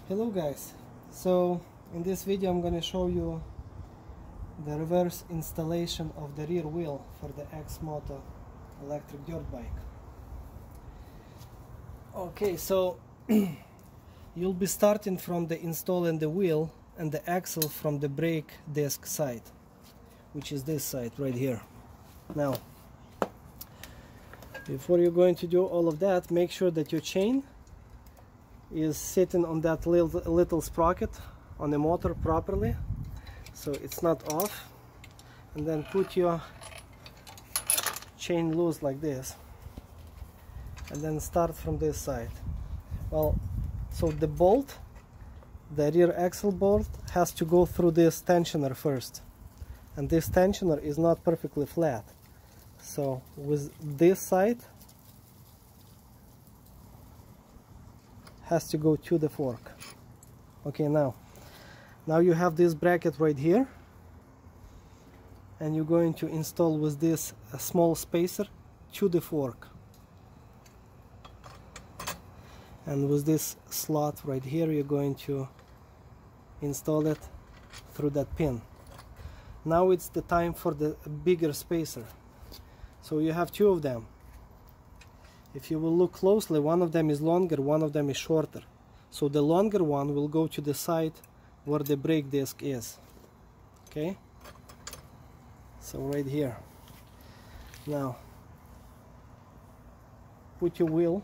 Hello guys, so in this video I'm going to show you the reverse installation of the rear wheel for the X-Moto electric dirt bike. Okay, so you'll be starting from the installing the wheel and the axle from the brake disc side, which is this side right here. Now, before you're going to do all of that, make sure that your chain is sitting on that little sprocket on the motor properly, so it's not off. And then put your chain loose like this, and then start from this side. Well, so the bolt, the rear axle bolt, has to go through this tensioner first, and this tensioner is not perfectly flat. So with this side has to go to the fork. Okay, now you have this bracket right here, and you're going to install with this a small spacer to the fork, and with this slot right here you're going to install it through that pin. Now it's the time for the bigger spacer. So you have two of them. If you will look closely, one of them is longer, one of them is shorter. So the longer one will go to the side where the brake disc is. Okay? So right here. Now, put your wheel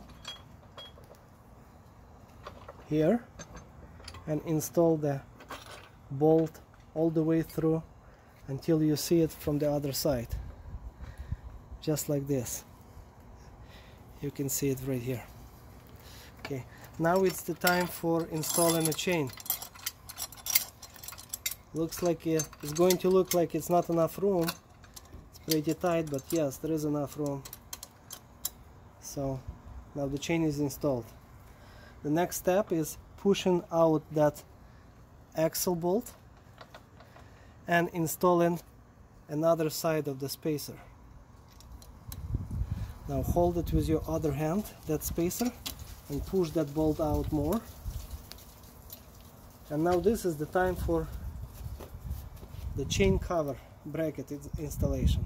here and install the bolt all the way through until you see it from the other side. Just like this. You can see it right here. Okay, now it's the time for installing a chain. Looks like it's going to look like it's not enough room. It's pretty tight, but yes, there is enough room. So now the chain is installed. The next step is pushing out that axle bolt and installing another side of the spacer. Now hold it with your other hand, that spacer, and push that bolt out more. And now this is the time for the chain cover bracket installation.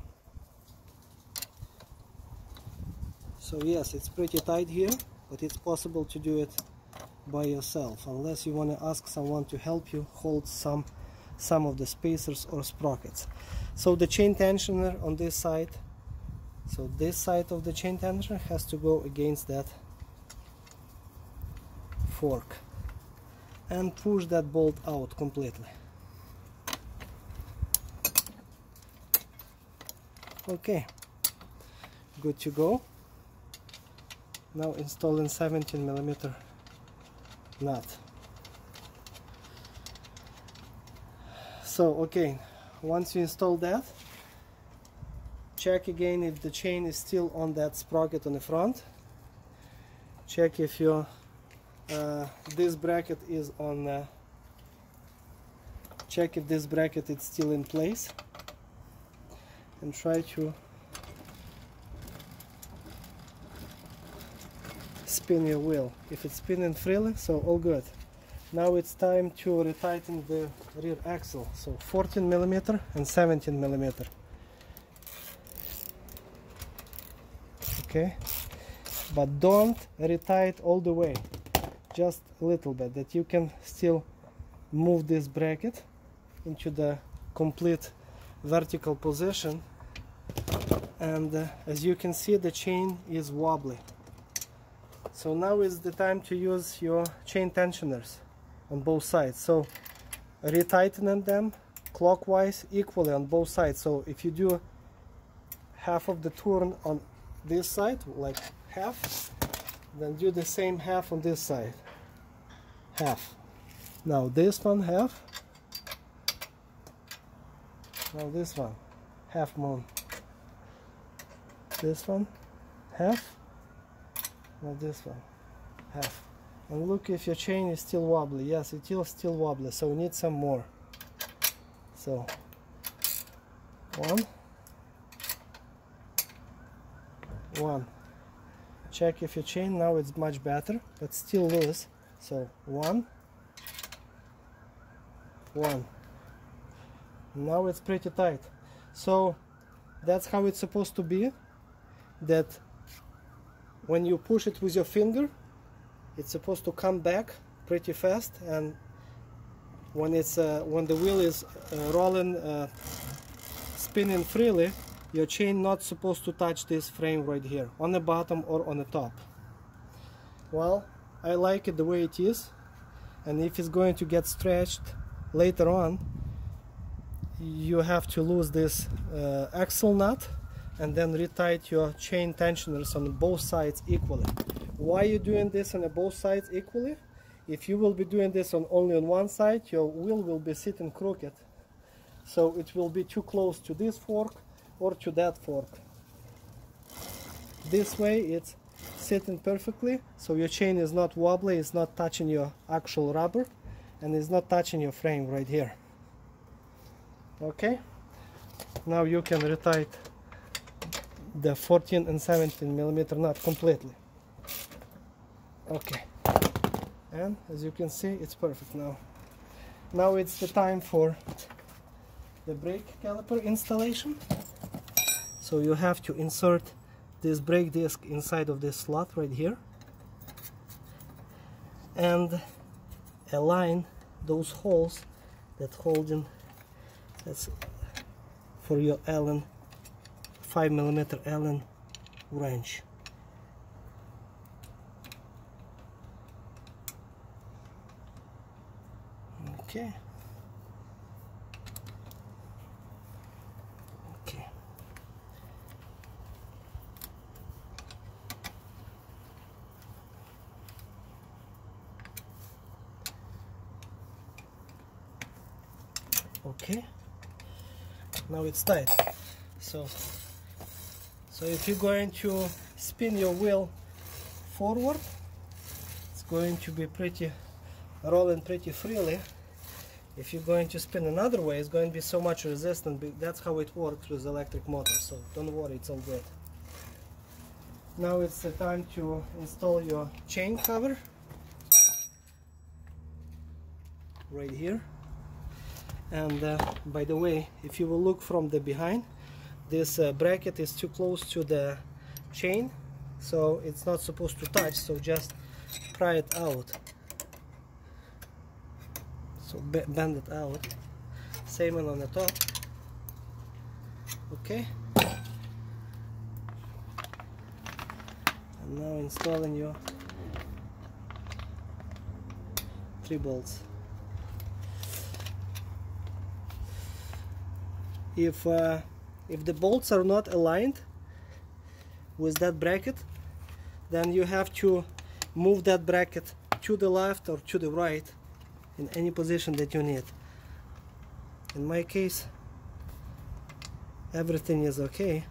So yes, it's pretty tight here, but it's possible to do it by yourself, unless you want to ask someone to help you hold some of the spacers or sprockets. So the chain tensioner on this side, so this side of the chain tensioner has to go against that fork and push that bolt out completely. Okay, good to go. Now installing 17mm nut. So okay, once you install that, check again if the chain is still on that sprocket on the front. Check if your this bracket is on. Check if this bracket is still in place, and try to spin your wheel. If it's spinning freely, so all good. Now it's time to retighten the rear axle. So 14mm and 17mm. Okay, but don't retight all the way, just a little bit, that you can still move this bracket into the complete vertical position. And as you can see, the chain is wobbly. So now is the time to use your chain tensioners on both sides. So retightening them clockwise equally on both sides. So if you do half of the turn on this side, like half, then do the same half on this side, half. Now this one half, now this one half more, this one half, now this one half. And look if your chain is still wobbly. Yes, it is still wobbly, so we need some more. So one. Check if your chain now it's much better, but still loose. So 1, one. Now it's pretty tight. So that's how it's supposed to be, that when you push it with your finger, it's supposed to come back pretty fast, and when the wheel is rolling, spinning freely, your chain not supposed to touch this frame right here, on the bottom or on the top. Well, I like it the way it is, and if it's going to get stretched later on, you have to lose this axle nut and then retight your chain tensioners on both sides equally. Why are you doing this on both sides equally? If you will be doing this only on one side, your wheel will be sitting crooked, so it will be too close to this fork or to that fork. This way it's sitting perfectly, so your chain is not wobbly, it's not touching your actual rubber, and it's not touching your frame right here. Okay, now you can retight the 14 and 17 millimeter nut completely. Okay, and as you can see, it's perfect now. Now it's the time for the brake caliper installation. So you have to insert this brake disc inside of this slot right here and align those holes that holding, that's for your Allen 5mm Allen wrench. Okay. Okay. Okay. Now it's tight. So if you're going to spin your wheel forward, it's going to be rolling pretty freely. If you're going to spin another way, it's going to be so much resistance. That's how it works with electric motors, so don't worry, it's all good. Now it's the time to install your chain cover right here. And by the way, if you will look from the behind, this bracket is too close to the chain, so it's not supposed to touch, so just pry it out. So bend it out. Same one on the top. Okay. And now installing your 3 bolts. If the bolts are not aligned with that bracket, then you have to move that bracket to the left or to the right in any position that you need. In my case, everything is okay.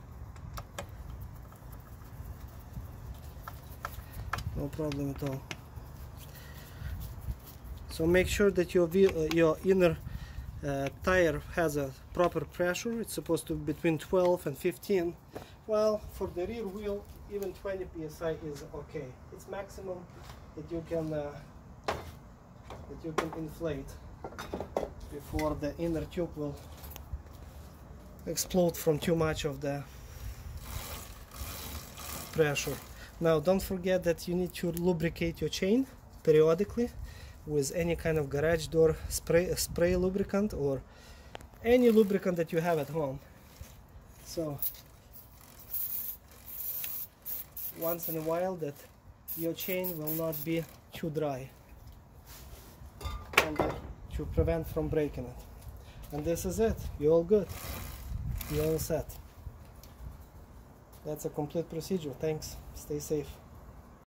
No problem at all. So make sure that your inner tire has a proper pressure. It's supposed to be between 12 and 15. Well, for the rear wheel, even 20 psi is okay. It's maximum that you can inflate before the inner tube will explode from too much of the pressure. Now don't forget that you need to lubricate your chain periodically with any kind of garage door spray lubricant or any lubricant that you have at home. So once in a while, that your chain will not be too dry, and to prevent from breaking it. And this is it. You're all good. You're all set. That's a complete procedure. Thanks. Stay safe.